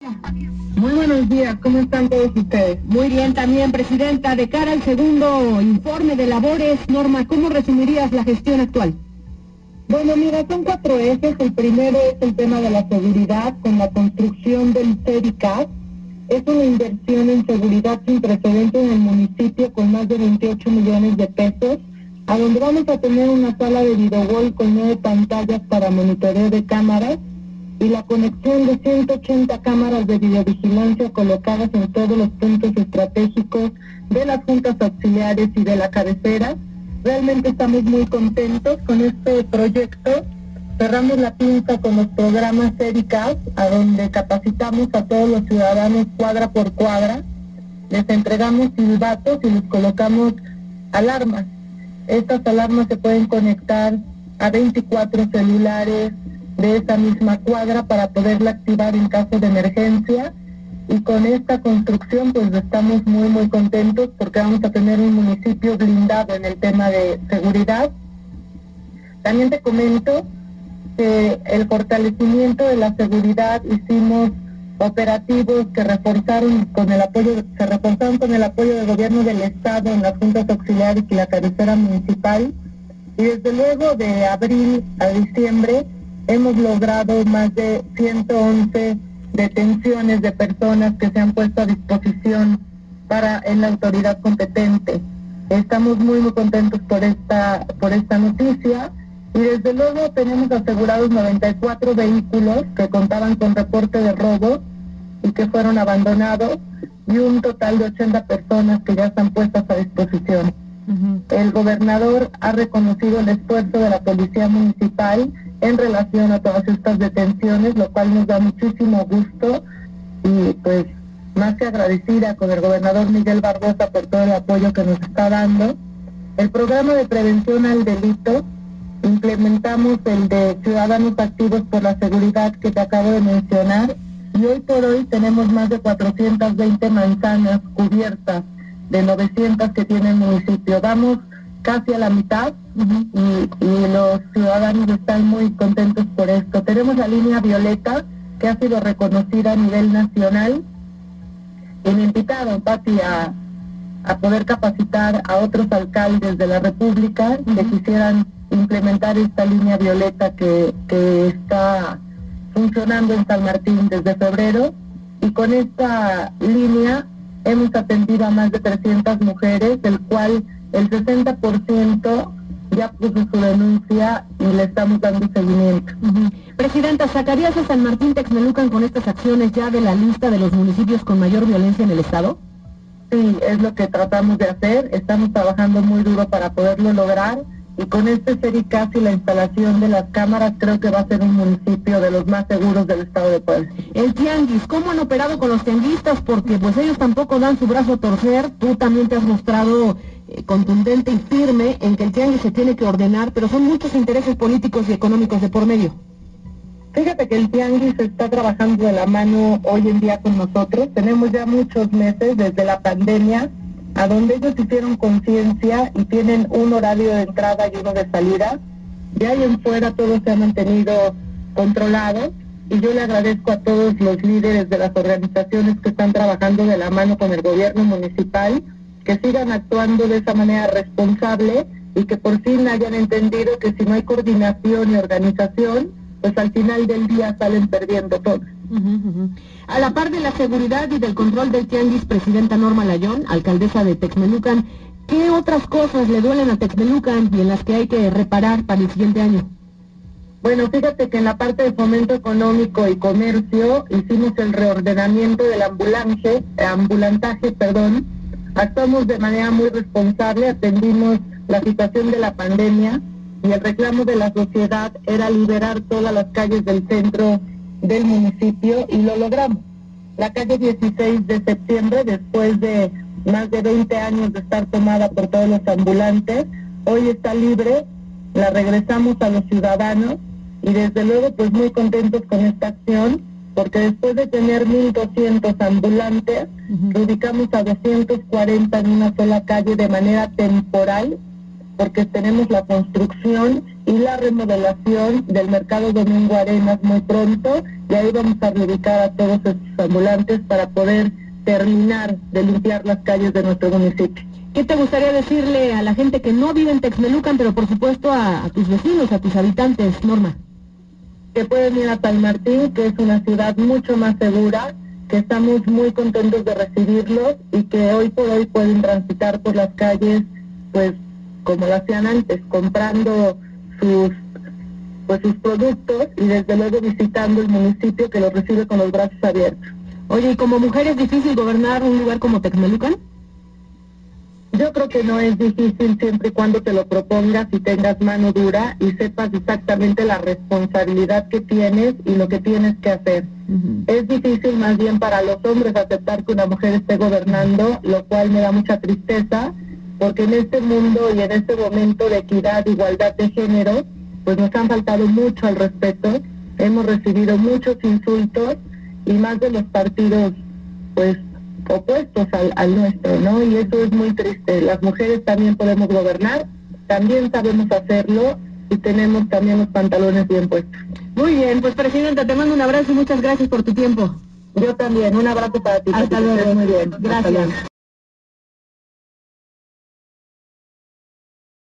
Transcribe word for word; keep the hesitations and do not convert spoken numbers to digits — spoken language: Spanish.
Muy buenos días, ¿cómo están todos ustedes? Muy bien también, Presidenta. De cara al segundo informe de labores, Norma, ¿cómo resumirías la gestión actual? Bueno, mira, son cuatro ejes. El primero es el tema de la seguridad, con la construcción del CEDICAS. Es una inversión en seguridad sin precedentes en el municipio con más de veintiocho millones de pesos, a donde vamos a tener una sala de videowall con nueve pantallas para monitoreo de cámaras y la conexión de ciento ochenta cámaras de videovigilancia colocadas en todos los puntos estratégicos de las juntas auxiliares y de la cabecera. Realmente estamos muy contentos con este proyecto. Cerramos la pinza con los programas CEDICAS, a donde capacitamos a todos los ciudadanos cuadra por cuadra, les entregamos silbatos y les colocamos alarmas. Estas alarmas se pueden conectar a veinticuatro celulares de esa misma cuadra para poderla activar en caso de emergencia, y con esta construcción pues estamos muy muy contentos porque vamos a tener un municipio blindado en el tema de seguridad. También te comento que el fortalecimiento de la seguridad, hicimos operativos que reforzaron con el apoyo, se reforzaron con el apoyo del gobierno del estado en las juntas auxiliares y la cabecera municipal, y desde luego de abril a diciembre hemos logrado más de ciento once detenciones de personas que se han puesto a disposición para en la autoridad competente. Estamos muy muy contentos por esta por esta noticia, y desde luego tenemos asegurados noventa y cuatro vehículos que contaban con reporte de robo y que fueron abandonados, y un total de ochenta personas que ya están puestas a disposición. Uh-huh. El gobernador ha reconocido el esfuerzo de la policía municipal en relación a todas estas detenciones, lo cual nos da muchísimo gusto, y pues más que agradecida con el gobernador Miguel Barbosa por todo el apoyo que nos está dando. El programa de prevención al delito, implementamos el de Ciudadanos Activos por la Seguridad que te acabo de mencionar, y hoy por hoy tenemos más de cuatrocientas veinte manzanas cubiertas de novecientas que tiene el municipio. Vamos casi a la mitad, uh-huh. y, y los ciudadanos están muy contentos por esto. Tenemos la línea violeta que ha sido reconocida a nivel nacional, y me invitaron, Pati, a, a poder capacitar a otros alcaldes de la República uh-huh. que quisieran implementar esta línea violeta que, que está funcionando en San Martín desde febrero, y con esta línea hemos atendido a más de trescientas mujeres, del cual el sesenta por ciento ya puso su denuncia y le estamos dando seguimiento. Uh-huh. Presidenta, ¿sacarías a San Martín Texmelucan con estas acciones ya de la lista de los municipios con mayor violencia en el estado? Sí, es lo que tratamos de hacer. Estamos trabajando muy duro para poderlo lograr, y con este CEDICAS y la instalación de las cámaras creo que va a ser un municipio de los más seguros del estado de Puebla. El tianguis, ¿cómo han operado con los tianguistas? Porque pues ellos tampoco dan su brazo a torcer. Tú también te has mostrado eh, contundente y firme en que el tianguis se tiene que ordenar, pero son muchos intereses políticos y económicos de por medio. Fíjate que el tianguis está trabajando de la mano hoy en día con nosotros. Tenemos ya muchos meses desde la pandemia, a donde ellos hicieron conciencia y tienen un horario de entrada y uno de salida. De ahí en fuera todo se ha mantenido controlado, y yo le agradezco a todos los líderes de las organizaciones que están trabajando de la mano con el gobierno municipal, que sigan actuando de esa manera responsable, y que por fin hayan entendido que si no hay coordinación y organización, pues al final del día salen perdiendo todos. Uh-huh, uh-huh. A la par de la seguridad y del control del tianguis, Presidenta Norma Layón, alcaldesa de Texmelucan, ¿qué otras cosas le duelen a Texmelucan y en las que hay que reparar para el siguiente año? Bueno, fíjate que en la parte de fomento económico y comercio hicimos el reordenamiento del ambulante, eh, ambulantaje, perdón. Actuamos de manera muy responsable, atendimos la situación de la pandemia, y el reclamo de la sociedad era liberar todas las calles del centro del municipio, y lo logramos. La calle dieciséis de septiembre, después de más de veinte años de estar tomada por todos los ambulantes, hoy está libre, la regresamos a los ciudadanos, y desde luego pues muy contentos con esta acción, porque después de tener mil doscientos ambulantes, uh-huh. ubicamos a doscientos cuarenta en una sola calle de manera temporal, porque tenemos la construcción y la remodelación del mercado Domingo Arenas muy pronto, y ahí vamos a reubicar a todos estos ambulantes para poder terminar de limpiar las calles de nuestro municipio. ¿Qué te gustaría decirle a la gente que no vive en Texmelucan, pero por supuesto a, a tus vecinos, a tus habitantes, Norma? Que pueden ir a San Martín, que es una ciudad mucho más segura, que estamos muy contentos de recibirlos y que hoy por hoy pueden transitar por las calles, pues como lo hacían antes, comprando sus pues sus productos y desde luego visitando el municipio que los recibe con los brazos abiertos. Oye, ¿y como mujer es difícil gobernar un lugar como Texmelucan? Yo creo que no es difícil siempre y cuando te lo propongas y tengas mano dura y sepas exactamente la responsabilidad que tienes y lo que tienes que hacer. Uh-huh. Es difícil más bien para los hombres aceptar que una mujer esté gobernando, lo cual me da mucha tristeza, porque en este mundo y en este momento de equidad, igualdad de género, pues nos han faltado mucho al respeto, hemos recibido muchos insultos y más de los partidos, pues, opuestos al, al nuestro, ¿no? Y eso es muy triste. Las mujeres también podemos gobernar, también sabemos hacerlo y tenemos también los pantalones bien puestos. Muy bien, pues Presidenta, te mando un abrazo y muchas gracias por tu tiempo. Yo también, un abrazo para ti. Hasta luego. Muy bien. Gracias.